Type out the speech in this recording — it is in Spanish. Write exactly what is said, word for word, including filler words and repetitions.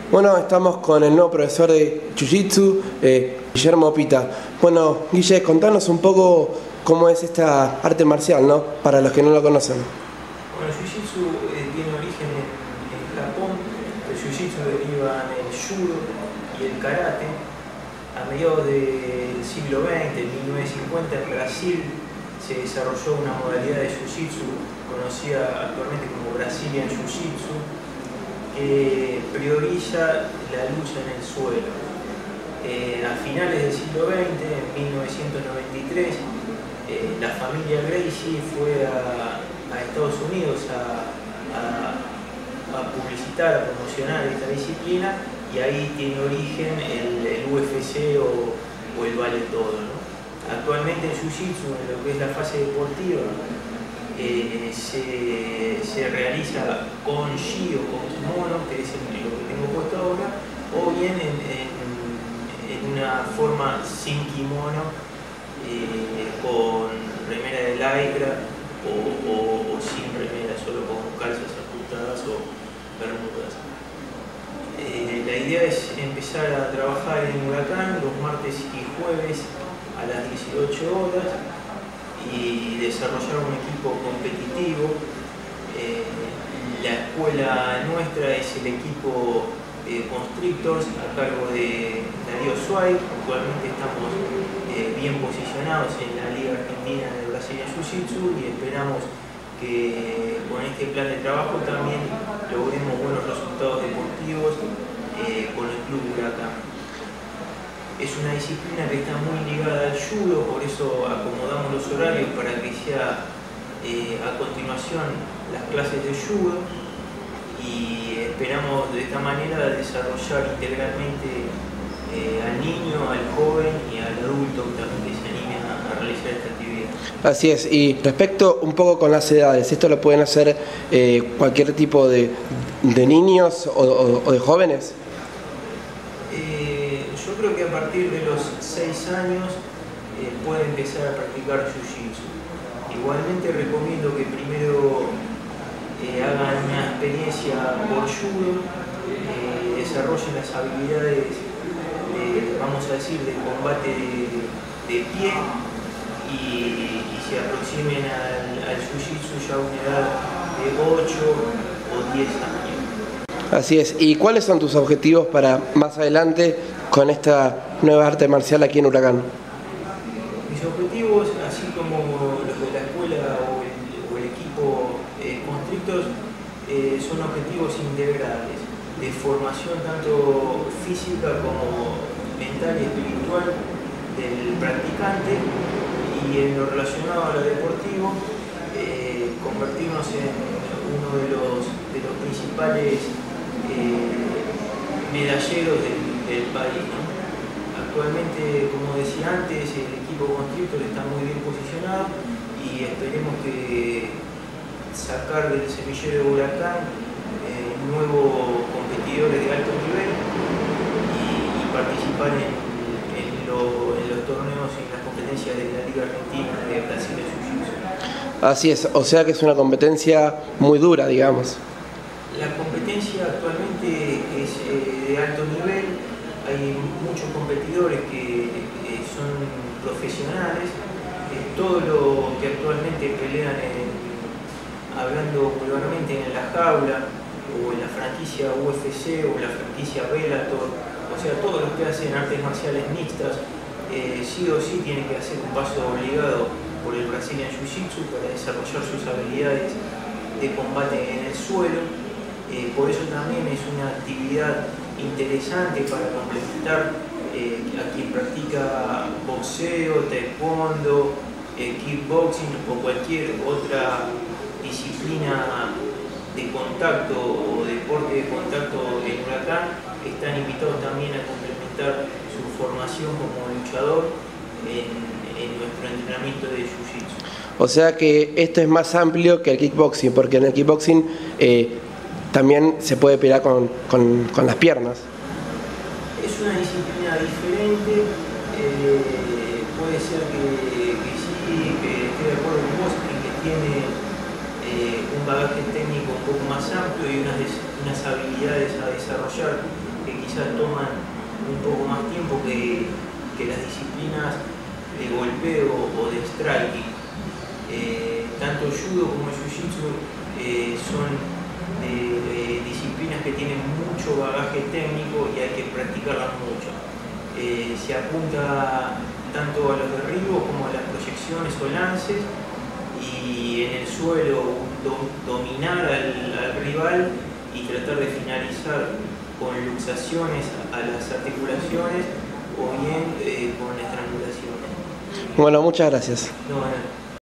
Bueno, estamos con el nuevo profesor de Jiu-Jitsu, eh, Guillermo Pita. Bueno, Guille, contanos un poco cómo es esta arte marcial, ¿no? Para los que no lo conocen. Bueno, el Jiu-Jitsu eh, tiene origen en, en Japón. El Jiu-Jitsu deriva en el Judo y el Karate. A mediados del siglo veinte, en mil novecientos cincuenta, en Brasil se desarrolló una modalidad de Jiu-Jitsu conocida actualmente como Brazilian Jiu-Jitsu, que prioriza la lucha en el suelo. Eh, a finales del siglo veinte, en mil novecientos noventa y tres, eh, la familia Gracie fue a, a Estados Unidos a, a, a publicitar, a promocionar esta disciplina, y ahí tiene origen el, el U F C o, o el Vale Todo, ¿no? Actualmente en Jiu-Jitsu, en lo que es la fase deportiva, Eh, se, se realiza con gi o con kimono, que es lo que tengo puesto ahora, o bien en, en, en una forma sin kimono, eh, con remera de lycra o, o, o sin remera, solo con calzas ajustadas o bermudas. Eh, la idea es empezar a trabajar en Huracán los martes y jueves a las dieciocho horas y desarrollar un equipo competitivo. Eh, la escuela nuestra es el equipo eh, Constrictors, a cargo de Darío Suárez. Actualmente estamos eh, bien posicionados en la Liga Argentina de Brazilian Jiu-Jitsu y esperamos que con este plan de trabajo también logremos buenos resultados deportivos eh, con el Club Huracán. Es una disciplina que está muy ligada al judo, por eso acomodamos los horarios para que sea eh, a continuación las clases de judo, y esperamos de esta manera desarrollar integralmente eh, al niño, al joven y al adulto también que se anime a, a realizar esta actividad. Así es, y respecto un poco con las edades, ¿esto lo pueden hacer eh, cualquier tipo de, de niños o, o, o de jóvenes? Yo creo que a partir de los seis años eh, puede empezar a practicar Jiu-Jitsu. Igualmente recomiendo que primero eh, hagan una experiencia por judo, eh, desarrollen las habilidades, de, vamos a decir, de combate de, de pie, y, y se aproximen al, al Jiu-Jitsu ya a una edad de ocho o diez años. Así es. ¿Y cuáles son tus objetivos para más adelante con esta nueva arte marcial aquí en Huracán? Mis objetivos, así como los de la escuela o el, o el equipo eh, Constrictors, eh, son objetivos integrales de formación tanto física como mental y espiritual del practicante, y en lo relacionado a lo deportivo, eh, convertirnos en uno de los, de los principales Eh, medalleros del, del país, ¿no? Actualmente, como decía antes, el equipo Constrictors está muy bien posicionado, y esperemos que sacar del semillero de Huracán eh, nuevos competidores de alto nivel y, y participar en, en, lo, en los torneos y en las competencias de la Liga Argentina de Brasil de Jiu-Jitsu. Así es, o sea que es una competencia muy dura, digamos. La competencia actualmente es eh, de alto nivel, hay muchos competidores que eh, son profesionales, eh, todo lo que actualmente pelean, en, hablando vulgarmente, en la jaula o en la franquicia U F C o la franquicia Bellator, o sea, todos los que hacen artes marciales mixtas, eh, sí o sí tienen que hacer un paso obligado por el Brazilian Jiu-Jitsu para desarrollar sus habilidades de combate en el suelo. Eh, por eso también es una actividad interesante para complementar eh, a quien practica boxeo, taekwondo, eh, kickboxing o cualquier otra disciplina de contacto o deporte de contacto en Huracán. Están invitados también a complementar su formación como luchador en, en nuestro entrenamiento de Jiu-Jitsu. O sea que esto es más amplio que el kickboxing, porque en el kickboxing eh, también se puede pelear con, con, con las piernas. Es una disciplina diferente, eh, puede ser que, que sí, que esté de acuerdo con vos, en que tiene eh, un bagaje técnico un poco más amplio y unas, unas habilidades a desarrollar quizás toman un poco más tiempo que, que las disciplinas de golpeo o de striking. Eh, tanto el judo como el jiu-jitsu eh, son de, de disciplinas que tienen mucho bagaje técnico y hay que practicarlas mucho. Eh, se apunta tanto a los derribos como a las proyecciones o lances, y en el suelo do, dominar al, al rival y tratar de finalizar con luxaciones a las articulaciones o bien eh, con estrangulaciones. Bueno, muchas gracias. No, no.